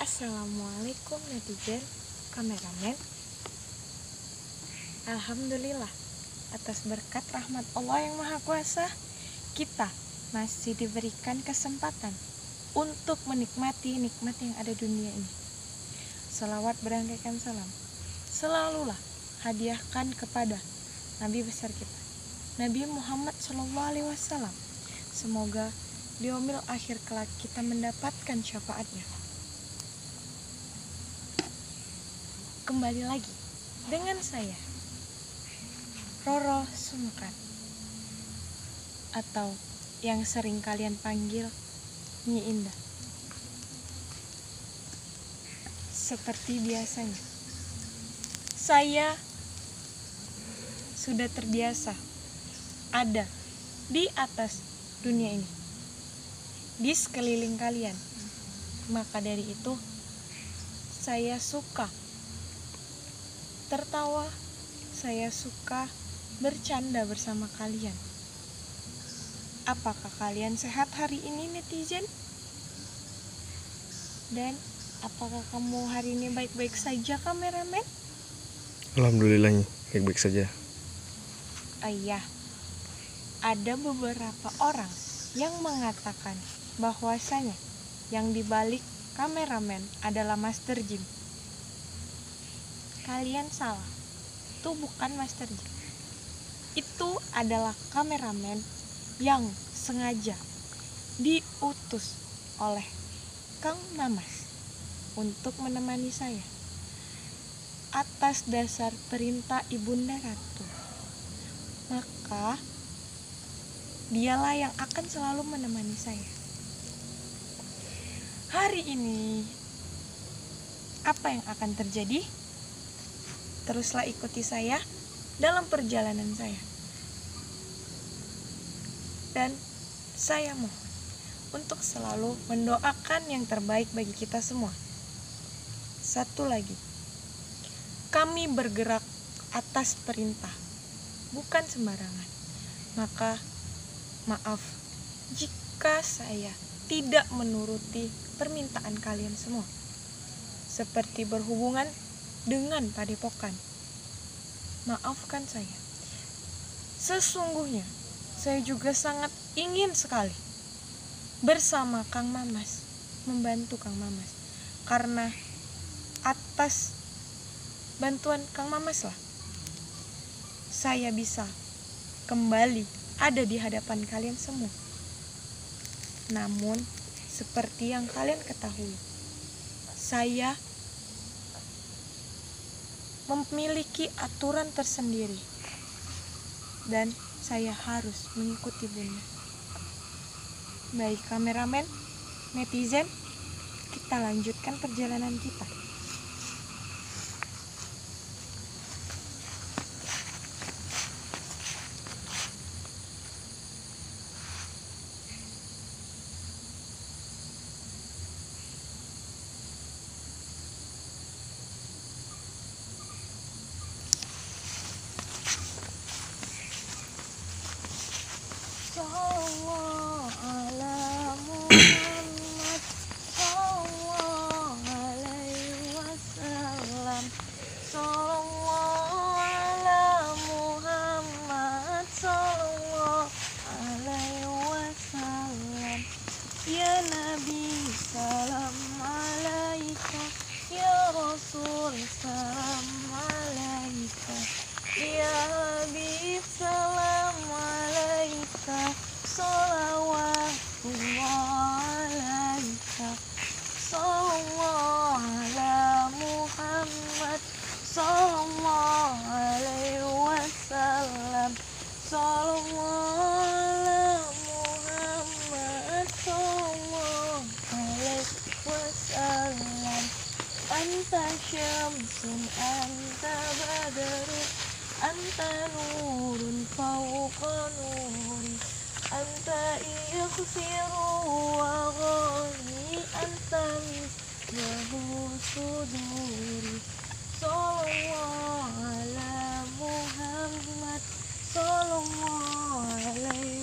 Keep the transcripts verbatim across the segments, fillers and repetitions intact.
Assalamualaikum netizen, kameramen. Alhamdulillah, atas berkat rahmat Allah yang Maha Kuasa, kita masih diberikan kesempatan untuk menikmati nikmat yang ada dunia ini. Salawat berangkaikan salam selalulah hadiahkan kepada Nabi besar kita, Nabi Muhammad shallallahu alaihi wasallam. Semoga di yaumil akhir kelak kita mendapatkan syafaatnya. Kembali lagi dengan saya, Roro Sumkan, atau yang sering kalian panggil Nyi Indah. Seperti biasanya, saya sudah terbiasa ada di atas dunia ini, di sekeliling kalian. Maka dari itu, saya suka tertawa, saya suka bercanda bersama kalian. Apakah kalian sehat hari ini, netizen? Dan apakah kamu hari ini baik-baik saja, kameramen? Alhamdulillahnya baik-baik saja. Ayah, ada beberapa orang yang mengatakan bahwasanya yang dibalik kameramen adalah Master Jim. Kalian salah, itu bukan Master Jim. Itu adalah kameramen yang sengaja diutus oleh Kang Mamas untuk menemani saya atas dasar perintah Ibunda Ratu. Maka dialah yang akan selalu menemani saya. Hari ini apa yang akan terjadi? Teruslah ikuti saya dalam perjalanan saya. Dan saya mohon untuk selalu mendoakan yang terbaik bagi kita semua. Satu lagi, kami bergerak atas perintah, bukan sembarangan. Maka maaf jika saya tidak menuruti permintaan kalian semua, seperti berhubungan dengan padepokan. Maafkan saya. Sesungguhnya saya juga sangat ingin sekali bersama Kang Mamas, membantu Kang Mamas, karena atas bantuan Kang Mamas lah saya bisa kembali ada di hadapan kalian semua. Namun seperti yang kalian ketahui, saya memiliki aturan tersendiri dan saya harus mengikuti Bunda. Baik kameramen, netizen, kita lanjutkan perjalanan kita. Sallallahu ala Muhammad, sallallahu alaihi wasallam, sallallahu ala Muhammad, sallallahu alaihi wasallam. Ya Nabi, salam alaika, ya Rasul, salam alaika, ya Habib, salam alaika, salawatullah alaika, sallallahu ala Muhammad, sallallahu alaihi wasallam, sallallahu ala Muhammad, sallallahu alaihi wasallam. Anta syamsun, anta badrun, anta nurun fawqa nuri, anta ikhsiru wa ghani, anta mislahu suduri. Sallallahu ala Muhammad, sallallahu alaihi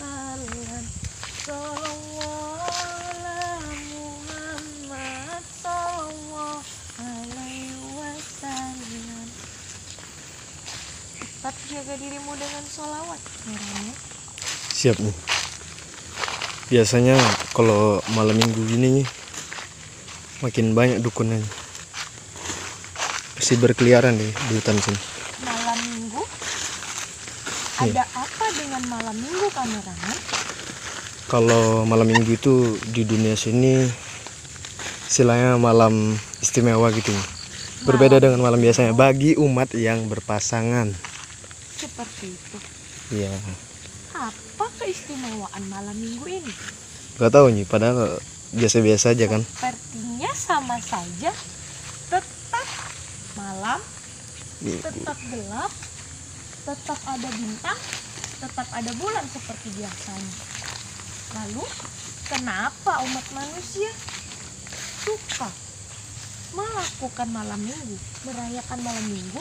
wasallam, sallallahu ala Muhammad, menjaga dirimu dengan sholawat, Kameramen. Siap nih. Biasanya kalau malam minggu gini makin banyak dukunnya. Pasti berkeliaran deh di hutan sini. Malam minggu? Iya. Ada apa dengan malam minggu, Kameramen? Kalau malam minggu itu di dunia sini istilahnya malam istimewa gitu. Berbeda dengan malam biasanya bagi umat yang berpasangan. Seperti itu. Iya. Apa keistimewaan malam minggu ini? Gak tahu nih, padahal biasa-biasa aja kan. Sepertinya sama saja. Tetap malam, tetap gelap, tetap ada bintang, tetap ada bulan seperti biasanya. Lalu, kenapa umat manusia suka melakukan malam minggu, merayakan malam minggu?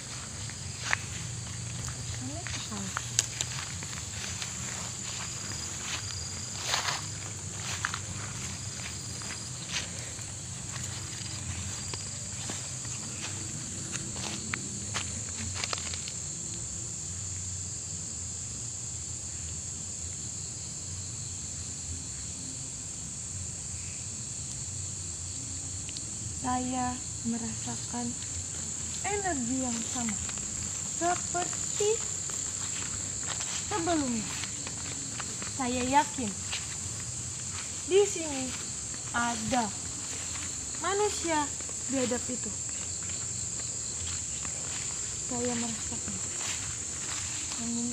Aneh sekali. Saya merasakan energi yang sama seperti sebelumnya. Saya yakin di sini ada manusia biadab itu. Saya merasakan. Namun,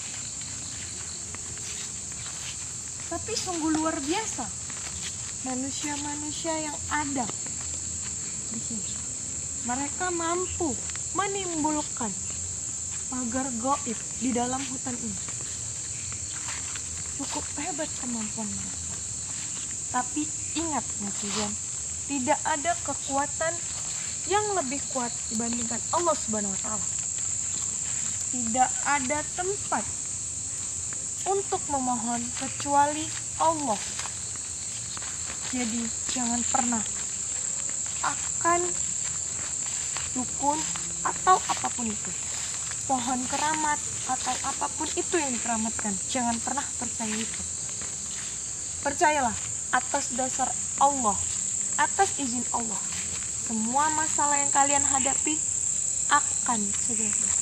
tapi sungguh luar biasa manusia-manusia yang ada di sini. Mereka mampu menimbulkan pagar gaib di dalam hutan ini. Cukup hebat kemampuan mereka. Tapi ingat netizen, tidak ada kekuatan yang lebih kuat dibandingkan Allah Subhanahu wa taala. Tidak ada tempat untuk memohon kecuali Allah. Jadi jangan pernah akan dukun atau apapun itu, pohon keramat atau apapun itu yang dikeramatkan, jangan pernah percaya itu. Percayalah atas dasar Allah, atas izin Allah, semua masalah yang kalian hadapi akan segera selesai.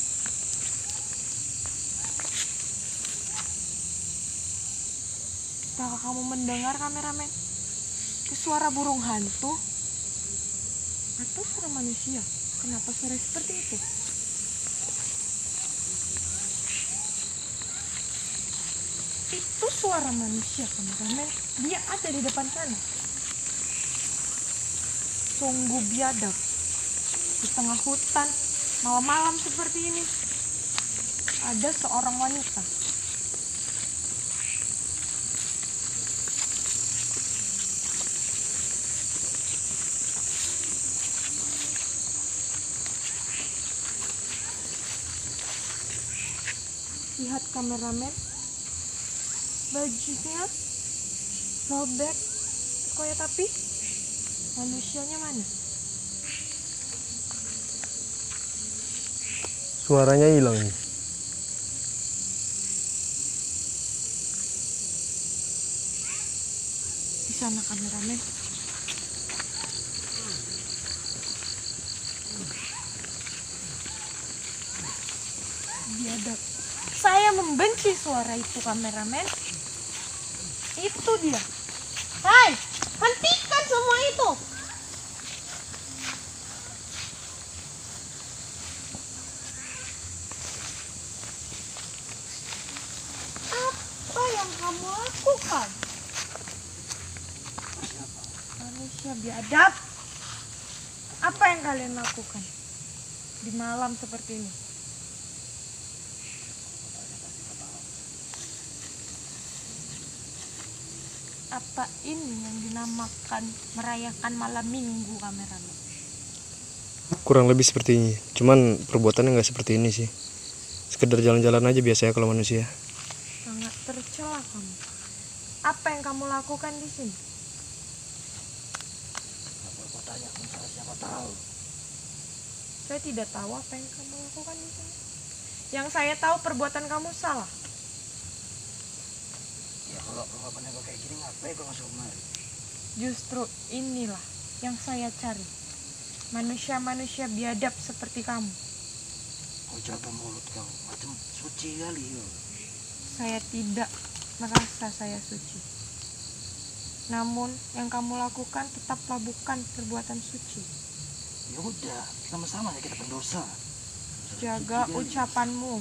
Apakah kamu mendengar, kameramen? Itu suara burung hantu atau suara manusia? Kenapa suara seperti itu? Itu suara manusia, kameramen. Dia ada di depan sana. Sungguh biadab. Di tengah hutan, malam-malam seperti ini, ada seorang wanita. Lihat kameramen, bajunya robek, koyak, tapi manusianya mana? Suaranya hilang nih. Di sana kameramen. Biadab. Saya membenci suara itu, kameramen. Itu dia. Hai, hentikan semua itu. Apa yang kamu lakukan? Manusia biadab. Apa yang kalian lakukan di malam seperti ini? Apa ini yang dinamakan merayakan malam minggu, kameramen? Kurang lebih seperti ini. Cuman perbuatannya nggak seperti ini sih. Sekedar jalan-jalan aja biasanya kalau manusia. Sangat tercela kamu. Apa yang kamu lakukan di sini? Saya tidak tahu apa yang kamu lakukan di sini. Yang saya tahu perbuatan kamu salah. Ya kalau jawabannya kok kayak gini ngapain kok masuk kemari? Justru inilah yang saya cari. Manusia-manusia biadab seperti kamu. Kau jaga mulut kau, macam suci kali yo. Saya tidak merasa saya suci. Namun yang kamu lakukan tetaplah bukan perbuatan suci. Ya udah, sama-sama ya kita pendosa. Jaga ucapanmu.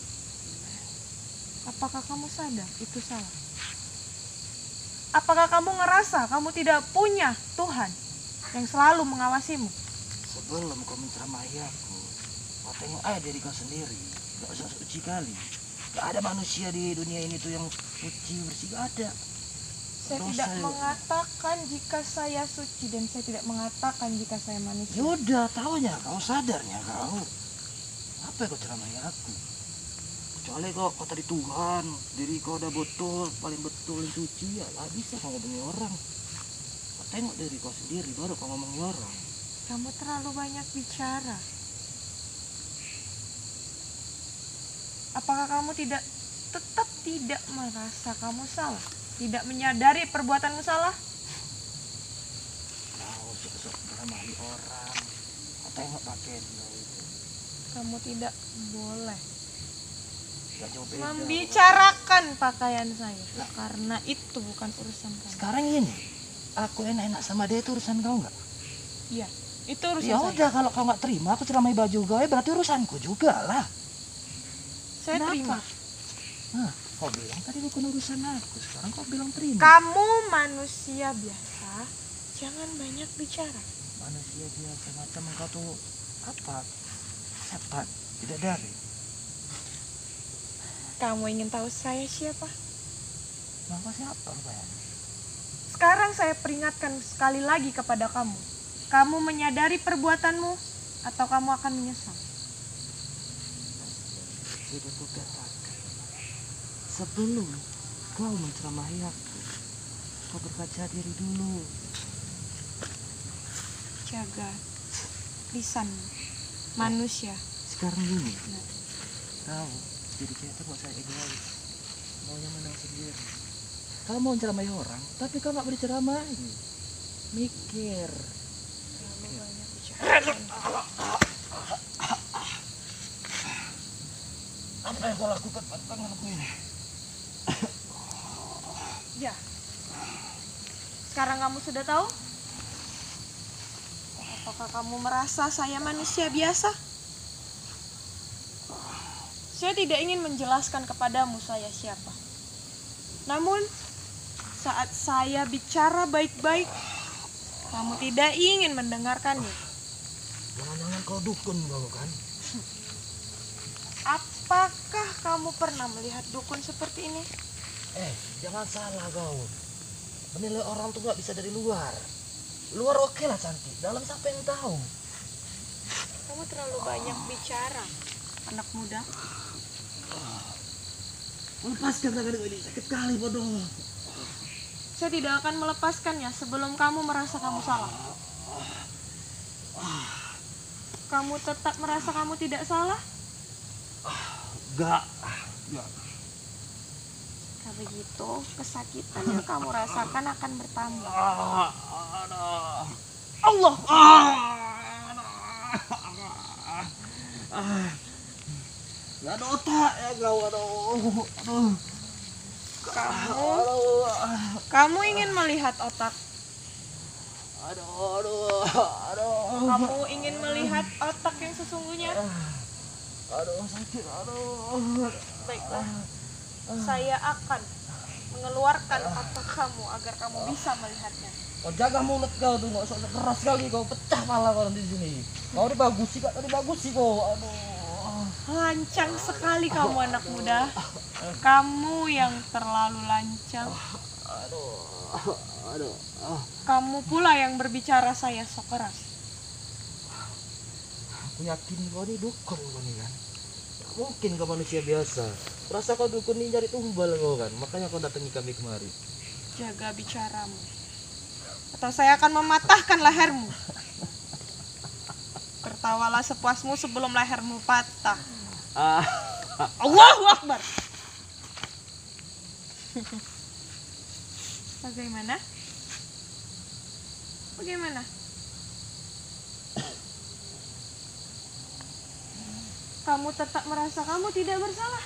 Apakah kamu sadar itu salah? Apakah kamu ngerasa kamu tidak punya Tuhan yang selalu mengawasimu? Sebelum kau menceramahi aku, kau tengok aja diri kau sendiri. Gak usah suci kali. Gak ada manusia di dunia ini tuh yang suci bersih, gak ada. Saya Dosa tidak ya. mengatakan jika saya suci dan saya tidak mengatakan jika saya manusia. Yaudah, taunya kau sadarnya kau. Apa yang kau ceramahi aku? Kecuali kau kau tadi Tuhan, diri kau udah betul, paling betul yang suci, ya lah bisa kau ngomongin orang. Kau tengok diri kau sendiri, baru kau ngomongin orang. Kamu terlalu banyak bicara. Apakah kamu tidak tetap tidak merasa kamu salah? Tidak menyadari perbuatanmu salah? Kau sok-sok ceramahi orang. Kau tengok pakaian kau itu. Kamu tidak boleh Gak jauh beda. membicarakan pakaian saya. Karena itu bukan urusan kamu. Sekarang ini, aku enak-enak sama dia itu urusan kau nggak? Iya, itu urusan Ya saya. udah, kalau kau nggak terima aku ceramahi baju kau, ya berarti urusanku juga lah. Saya Kenapa? terima. Nah, kau bilang tadi bukan urusan aku, sekarang kau bilang terima. Kamu manusia biasa, jangan banyak bicara. Manusia biasa macam kau tuh apa? Setan, tidak dari. Kamu ingin tahu saya siapa? Maka siapa rupanya? Sekarang saya peringatkan sekali lagi kepada kamu. Kamu menyadari perbuatanmu atau kamu akan menyesal. Sudah ku katakan, sebelum kau menceramahi aku, kau berkaca diri dulu. Jaga lisanmu, manusia. Sekarang gini, kau jadi kayak itu buat saya egois, maunya menang sendiri. Kau mau ceramahi orang, tapi kau gak boleh ceramahi. Mikir. Terlalu banyak bicara. Apa yang kau lakukan pada tanganku ini? Ya. Sekarang kamu sudah tahu? Apakah kamu merasa saya manusia biasa? Saya tidak ingin menjelaskan kepadamu saya siapa. Namun, saat saya bicara baik-baik, kamu tidak ingin mendengarkannya. Jangan-jangan kau dukun kau kan? Apakah kamu pernah melihat dukun seperti ini? Eh, jangan salah kau. Menilai orang tuh gak bisa dari luar. Luar oke lah cantik, dalam siapa yang tahu? Kamu terlalu banyak bicara, anak muda. Lepaskan tangan ini, sakit kali bodoh. Saya tidak akan melepaskannya sebelum kamu merasa kamu salah. Kamu tetap merasa kamu tidak salah? Gak. Gak. Jika begitu, kesakitan yang kamu rasakan akan bertambah. Allah! Gak ada otak ya kau, aduh. Aduh. Kamu, Aduh. kamu ingin melihat otak. Aduh, aduh, aduh. Kamu ingin melihat otak yang sesungguhnya. Aduh, sakit, aduh. Baiklah, saya akan mengeluarkan otak kamu agar kamu bisa melihatnya. Kau jaga mulut kau tuh, nggak usah keras kali kau, pecah pala kau di sini. Kau udah bagus sih, kak, tadi bagus sih kau. Aduh. Lancang sekali kamu anak muda. Kamu yang terlalu lancang. Aduh. Aduh. Ah. Kamu pula yang berbicara saya sok keras. Aku yakin kau ini dukun kau nih kan. Gak mungkin kau manusia biasa. Rasa kau dukun ini cari tumbal kau kan. Makanya kau datangi kami kemari. Jaga bicaramu, atau saya akan mematahkan lehermu. Tertawalah sepuasmu sebelum lehermu patah. Ah. Allahu Akbar. Bagaimana? Bagaimana? Kamu tetap merasa kamu tidak bersalah?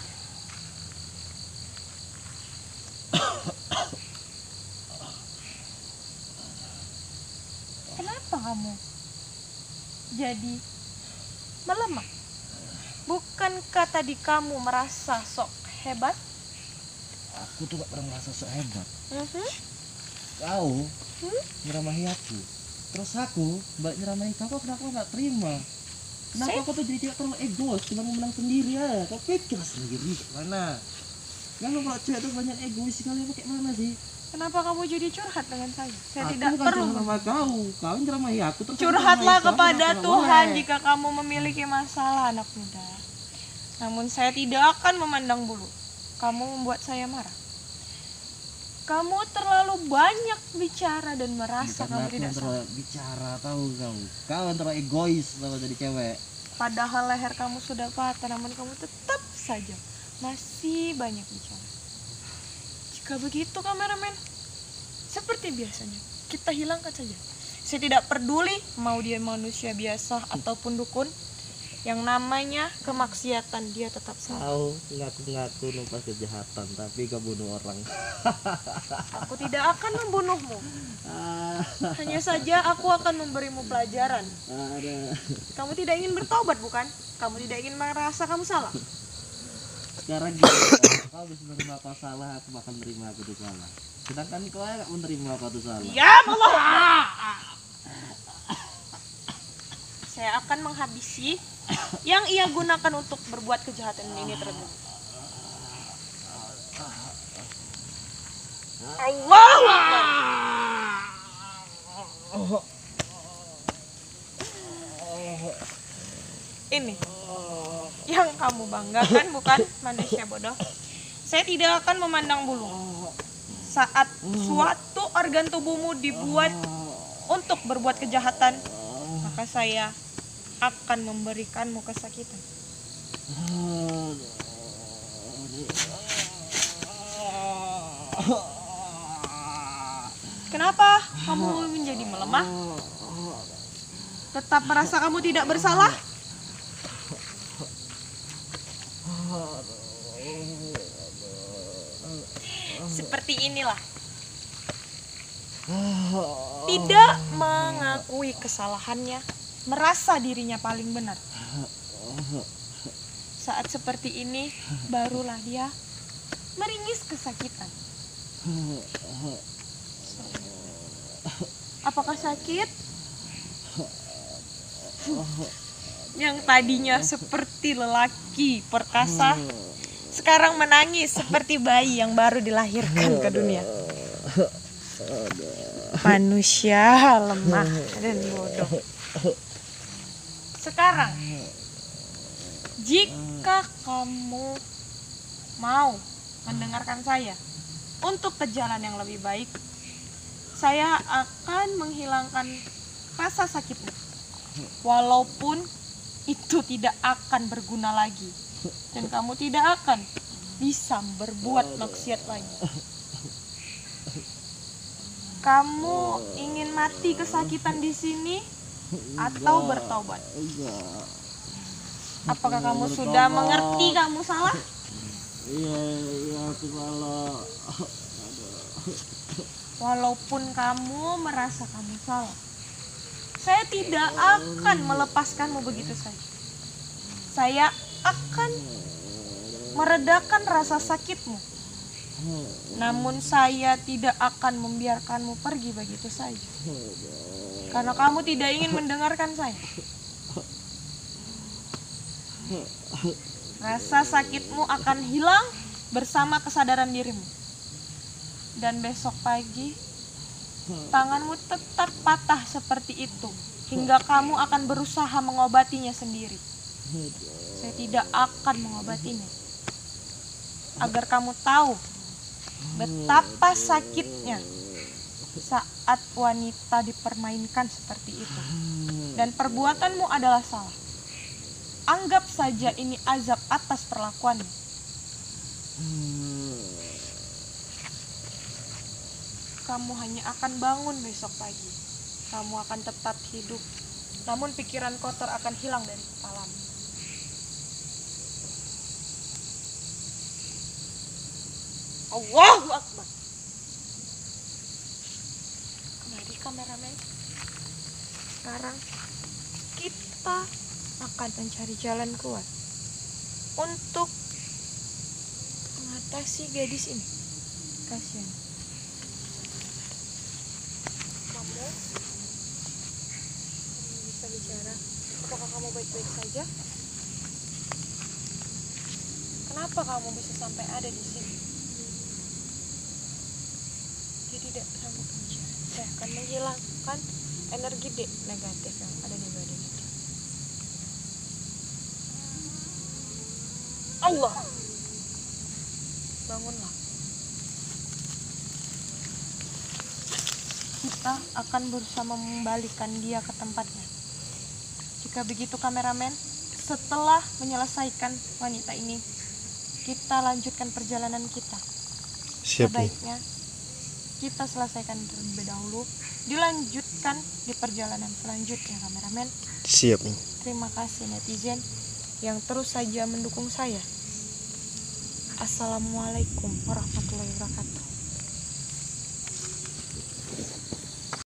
Kenapa kamu jadi melemah? Bukankah tadi kamu merasa sok hebat? Aku tuh gak pernah merasa sok hebat. Mhm. Kau Hmm? nyeramahi aku, terus aku balik nyeramahi kau. Kau kenapa gak terima? Kenapa Saya- kau tuh jadi tidak terlalu egois, cuma mau menang sendiri ya? Kau pikir sendiri mana? Kan kalau cewek tuh banyak egois sekali, apa kayak mana sih? Kenapa kamu jadi curhat dengan saya? Saya Aku tidak bukan perlu. curhat sama kau, kau yang nyeramahi aku. Terus aku Curhatlah nyeramahi kau, kepada kenapa nggak Tuhan boleh? jika kamu memiliki masalah, anak muda. Namun saya tidak akan memandang bulu. Kamu membuat saya marah. Kamu terlalu banyak bicara dan merasa Bukan kamu aku tidak yang salah. terlalu bicara, tahu kau? Kau yang terlalu egois kalau jadi cewek. Padahal leher kamu sudah patah, namun kamu tetap saja masih banyak bicara. Jika begitu kameramen, seperti biasanya, kita hilangkan saja. Saya tidak peduli mau dia manusia biasa ataupun dukun. Yang namanya kemaksiatan dia tetap salah. Kau ngaku-ngaku numpas kejahatan, tapi kau bunuh orang. Aku tidak akan membunuhmu. Hanya saja aku akan memberimu pelajaran. Ada. Kamu tidak ingin bertobat, bukan? Kamu tidak ingin merasa kamu salah. Sekarang gini, kau bisa menerima kau salah, aku bakal menerima aku tuh salah. Sedangkan kau gak menerima kau tuh salah. Ya Allah. Saya akan menghabisi yang ia gunakan untuk berbuat kejahatan ini terlebih. Allahu Akbar. Ini yang kamu banggakan, bukan manusia bodoh. Saya tidak akan memandang bulu. Saat suatu organ tubuhmu dibuat untuk berbuat kejahatan, maka saya akan memberikanmu kesakitan. Kenapa kamu menjadi melemah? Tetap merasa kamu tidak bersalah? Seperti inilah. Tidak mengakui kesalahannya, merasa dirinya paling benar. Saat seperti ini, barulah dia meringis kesakitan. Apakah sakit? Yang tadinya seperti lelaki perkasa, sekarang menangis seperti bayi yang baru dilahirkan ke dunia. Manusia lemah dan bodoh. Sekarang, jika kamu mau mendengarkan saya untuk ke jalan yang lebih baik, saya akan menghilangkan rasa sakitmu. Walaupun itu tidak akan berguna lagi dan kamu tidak akan bisa berbuat maksiat lagi. Kamu ingin mati kesakitan di sini atau bertobat? Apakah kamu sudah mengerti kamu salah? Iya, iya aku salah. Walaupun kamu merasa kamu salah, saya tidak akan melepaskanmu begitu saja. Saya akan meredakan rasa sakitmu. Namun saya tidak akan membiarkanmu pergi begitu saja. Karena kamu tidak ingin mendengarkan saya. Rasa sakitmu akan hilang bersama kesadaran dirimu. Dan besok pagi, tanganmu tetap patah seperti itu. Hingga kamu akan berusaha mengobatinya sendiri. Saya tidak akan mengobatinya. Agar kamu tahu betapa sakitnya saat wanita dipermainkan seperti itu. Dan perbuatanmu adalah salah. Anggap saja ini azab atas perlakuanmu. Hmm. Kamu hanya akan bangun besok pagi. Kamu akan tetap hidup, namun pikiran kotor akan hilang dari kepalamu. Allahu Akbar. Kembali kameramen. Sekarang kita akan mencari jalan keluar untuk mengatasi gadis ini. Kasihan. Kamu, kamu bisa bicara. Apakah kamu baik-baik saja? Kenapa kamu bisa sampai ada di sini? Jadi tidak kamu bicara. Saya akan menghilangkan energi de negatif yang ada di badan itu. Allah, bangunlah. Kita akan berusaha mengembalikan dia ke tempatnya. Jika begitu kameramen, setelah menyelesaikan wanita ini, kita lanjutkan perjalanan kita. Siap nih. Sebaiknya kita selesaikan terlebih dahulu, dilanjutkan di perjalanan selanjutnya kameramen. Siap nih. Terima kasih netizen yang terus saja mendukung saya. Assalamualaikum warahmatullahi wabarakatuh.